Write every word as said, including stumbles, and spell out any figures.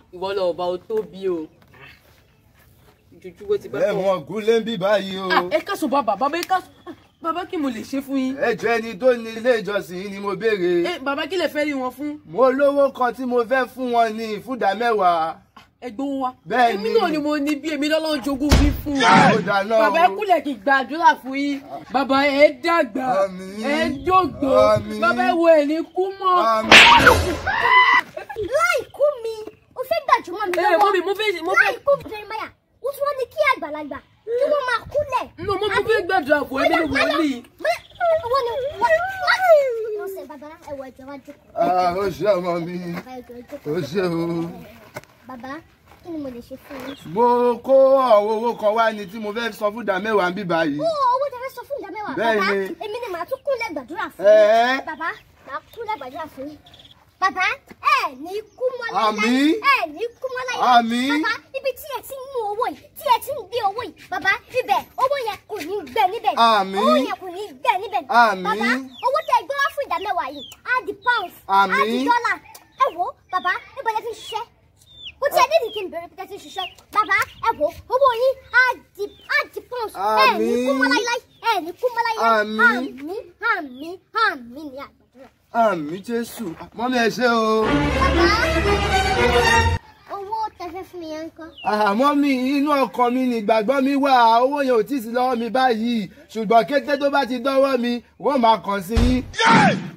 ìwọ lọ ọba o tóbi o. Juju bó ti bá ẹ wọn gúnlé ń bí báyìí o. ẹ ká sọ bàbá bàbá ẹ ká bàbá kí mo lè ṣe fún yín. ẹ jọ ẹni tó ní ilé ìjọsìn ni mo béèrè. ẹ bàbá kí lè fẹ́ rí wọn fún. mo lówó kan tí mo fẹ́ fún wọn ní ìfúdà mẹ́wàá. ẹgbẹ́ wa. bẹ́ẹ̀ ni èmi náà ni mo ní bí èmi lọ́lọ́run jogún bí fún. ó dáná o. bàbá ẹ kúlẹ̀ kí gbàdúrà fún yín. bàbá ẹ dàgbà ẹ dògbò bàbá ẹ wo ẹ̀ ní kú mọ́. láì kú mi o fẹ́ gbàjúmọ̀ mi ẹ mo bí mo fẹ́ mo fẹ́. láì kú Jeremiah o tún wọ́n ní kí àgbàlagbà kí wọ́n máa kúlẹ̀. no mo mo fẹ́ gbàdúrà fún ẹbí ni wọ́n ní. wọ́n ní wọ́n wọ́n sẹ bàbá ẹ̀wọ̀ ẹ̀jọ̀ wá jókòó. ó ṣe ọmọ mi ó ṣe o. bàbá kí ni mo lè ṣe fún yín. mo kó àwọn owó kan wá ní tí mo fẹ́ sọ fún ìdá mẹ́wàá ń bí báyìí. ó owó tẹ fẹ́ sọ fún ìdá mẹ́wàá. bẹ́ẹ̀ bàbá ni èmi ni màá tún kúnlẹ̀ gbàdúrà fún Ẹ́. yín. bàbá màá kúnlẹ̀ gbàdúrà fún yín. bàbá ẹ ní kú mọ́ láíláí. Àmín. ẹ ní kú mọ́ láíláí. Àmín. bàbá ibi tí ẹ ti ń mú owó yìí tí ẹ ti ń gbé owó yìí bàbá ibẹ̀ owó yẹn kò ní gbẹ níbẹ̀. Àmín. owó yẹn kò ní gbẹ níbẹ̀. Àmín. bàbá owó tẹ gbé wá fún ìdá mẹ́wàá yìí á di pounds. Àmín. á di dọ́là. ẹ wo bàbá níbo lẹ ti ń ṣiṣẹ́ kò tí ẹ nídìí kí n bẹ̀rẹ̀ pé ti ṣiṣẹ́ bàbá ẹ wo owó yín á di á di pounds. ẹ ní kú mọ́ láíláí ẹ ní kú mọ́ láíláí. Àmín. àmín àmín àmín ní àgbàdúrà. àmì Jésù mọ́mí ẹ ṣé o. bàbá owó tẹfẹ́ fún mi yẹn ń kọ́. àmọ́ mi inú ọkàn mi ní ìgbàgbọ́ mi wà owó yẹn ò tí ì sí lọ́wọ́ mi báyìí ṣùgbọ́n kété tó bá ti dọ́wọ́ mi wọ́n máa kàn sí yín.